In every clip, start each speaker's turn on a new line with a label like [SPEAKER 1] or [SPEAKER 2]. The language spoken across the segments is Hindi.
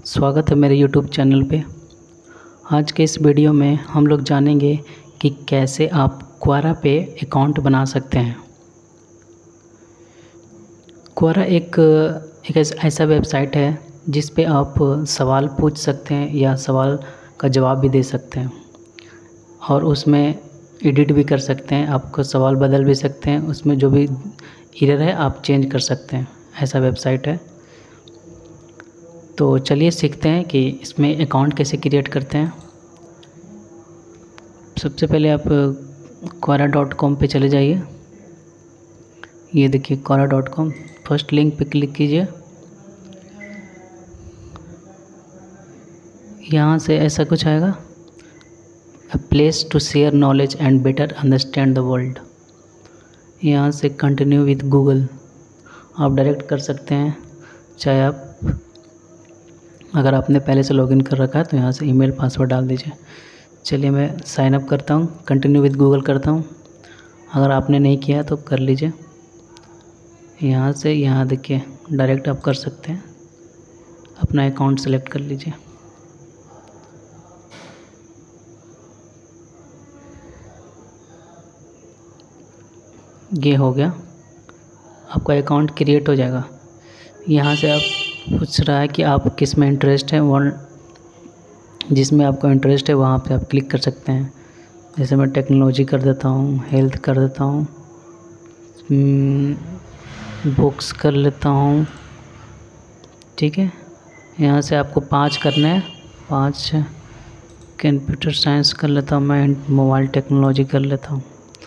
[SPEAKER 1] स्वागत है मेरे YouTube चैनल पे। आज के इस वीडियो में हम लोग जानेंगे कि कैसे आप क्वोरा पे अकाउंट बना सकते हैं। क्वोरा एक ऐसा वेबसाइट है जिस पे आप सवाल पूछ सकते हैं या सवाल का जवाब भी दे सकते हैं और उसमें एडिट भी कर सकते हैं। आपको सवाल बदल भी सकते हैं, उसमें जो भी एरर है आप चेंज कर सकते हैं। ऐसा वेबसाइट है। तो चलिए सीखते हैं कि इसमें अकाउंट कैसे क्रिएट करते हैं। सबसे पहले आप quora.com पे चले जाइए। ये देखिए quora.com, फर्स्ट लिंक पे क्लिक कीजिए। यहाँ से ऐसा कुछ आएगा, a place to share knowledge and better understand the world. यहाँ से कंटिन्यू विद गूगल आप डायरेक्ट कर सकते हैं, चाहे आप अगर आपने पहले से लॉगिन कर रखा है तो यहाँ से ईमेल पासवर्ड डाल दीजिए। चलिए मैं साइन अप करता हूँ, कंटिन्यू विद गूगल करता हूँ। अगर आपने नहीं किया तो कर लीजिए। यहाँ से यहाँ देखिए डायरेक्ट आप कर सकते हैं, अपना अकाउंट सेलेक्ट कर लीजिए। ये हो गया, आपका अकाउंट क्रिएट हो जाएगा। यहाँ से आप पूछ रहा है कि आप किस में इंटरेस्ट है, जिसमें आपको इंटरेस्ट है वहाँ पे आप क्लिक कर सकते हैं। जैसे मैं टेक्नोलॉजी कर देता हूँ, हेल्थ कर देता हूँ, बुक्स कर लेता हूँ। ठीक है, यहाँ से आपको 5 करने हैं। 5 कंप्यूटर साइंस कर लेता हूँ मैं, मोबाइल टेक्नोलॉजी कर लेता हूँ।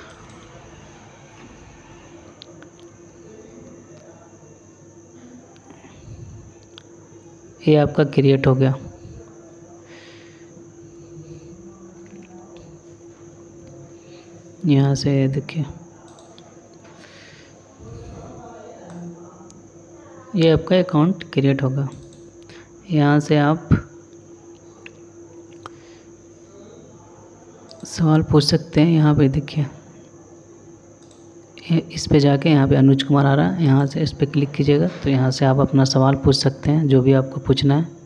[SPEAKER 1] ये आपका क्रिएट हो गया। यहाँ से देखिए ये आपका अकाउंट क्रिएट होगा। यहाँ से आप सवाल पूछ सकते हैं। यहाँ पे देखिए इस पे जाके यहाँ पे अनुज कुमार आ रहा है, यहाँ से इस पे क्लिक कीजिएगा तो यहाँ से आप अपना सवाल पूछ सकते हैं, जो भी आपको पूछना है।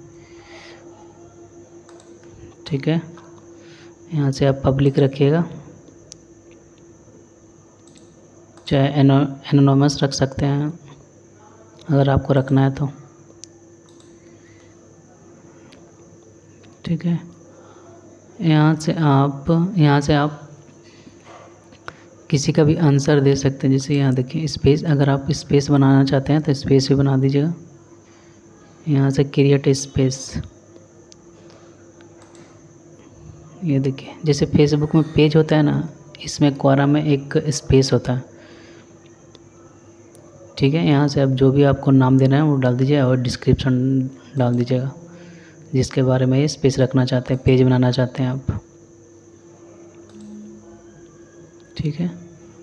[SPEAKER 1] ठीक है, यहाँ से आप पब्लिक रखिएगा, चाहे एनोनिमस रख सकते हैं अगर आपको रखना है तो। ठीक है, यहाँ से आप किसी का भी आंसर दे सकते हैं। जैसे यहाँ देखिए स्पेस, अगर आप स्पेस बनाना चाहते हैं तो स्पेस भी बना दीजिएगा। यहाँ से क्रिएट स्पेस, ये देखिए जैसे फेसबुक में पेज होता है ना, इसमें क्वोरा में एक स्पेस होता है। ठीक है, यहाँ से आप जो भी आपको नाम देना है वो डाल दीजिए और डिस्क्रिप्शन डाल दीजिएगा जिसके बारे में ये स्पेस रखना चाहते हैं, पेज बनाना चाहते हैं आप। ठीक है,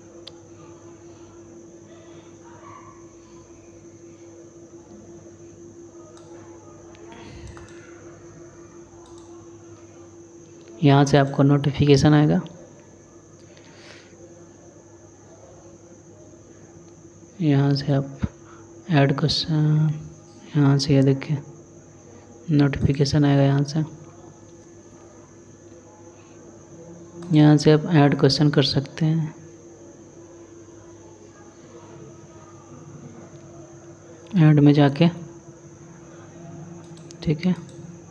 [SPEAKER 1] यहाँ से आपको नोटिफिकेशन आएगा। यहाँ से आप ऐड क्वेश्चन, यहाँ से ये देखिए नोटिफिकेशन आएगा। यहाँ से आप ऐड क्वेश्चन कर सकते हैं। ऐड में जाके, ठीक है,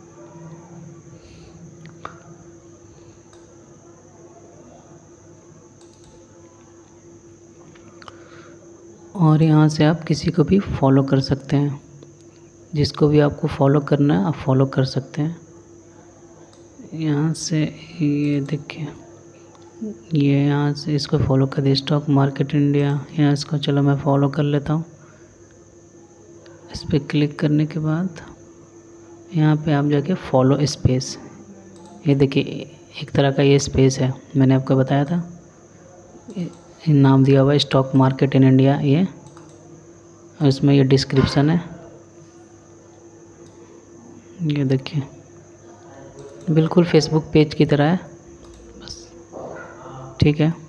[SPEAKER 1] और यहाँ से आप किसी को भी फॉलो कर सकते हैं। जिसको भी आपको फॉलो करना है आप फॉलो कर सकते हैं। यहाँ से ये देखिए, ये यहाँ से इसको फॉलो कर दिया, स्टॉक मार्केट इंडिया। यहाँ इसको चलो मैं फॉलो कर लेता हूँ। इस पर क्लिक करने के बाद यहाँ पे आप जाके फॉलो स्पेस, ये देखिए एक तरह का ये स्पेस है, मैंने आपको बताया था। नाम दिया हुआ है स्टॉक मार्केट इन इंडिया, ये, और इसमें ये डिस्क्रिप्शन है। ये देखिए बिल्कुल फेसबुक पेज की तरह है बस। ठीक है।